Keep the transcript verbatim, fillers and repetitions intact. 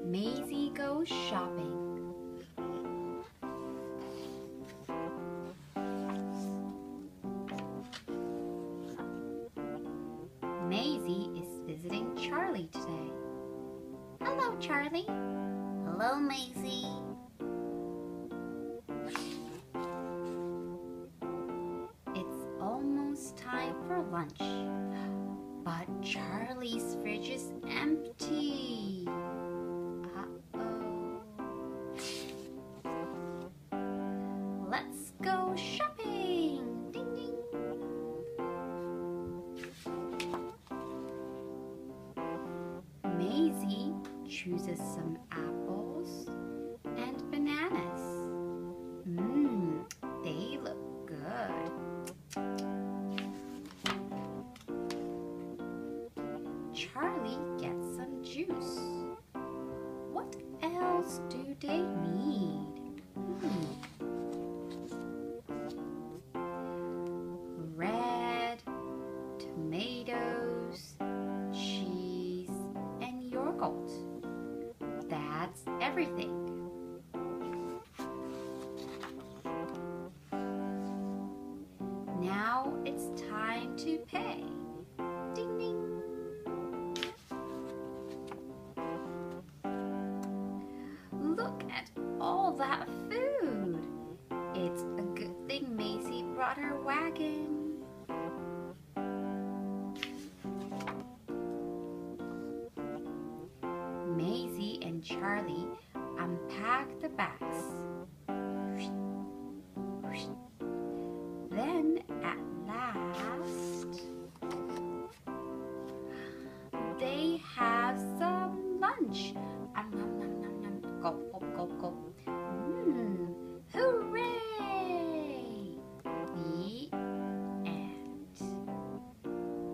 Maisie goes shopping. Maisie is visiting Charlie today. Hello, Charlie. Hello, Maisie. It's almost time for lunch, but Charlie's fridge is empty. Uh-oh. Let's go shopping. Ding, ding. Maisie chooses some apples and bananas. Mmm, they look good. Charlie gets some juice. What else do they need? Hmm. Red, tomatoes, cheese, and yogurt. That's everything. Now it's time to pay. Ding ding. Look at all that food. It's a good thing Maisie brought her wagon. Maisie and Charlie unpack the bags. Then at last, they have some lunch. Um, nom, nom, nom, nom. Go, go, go, go.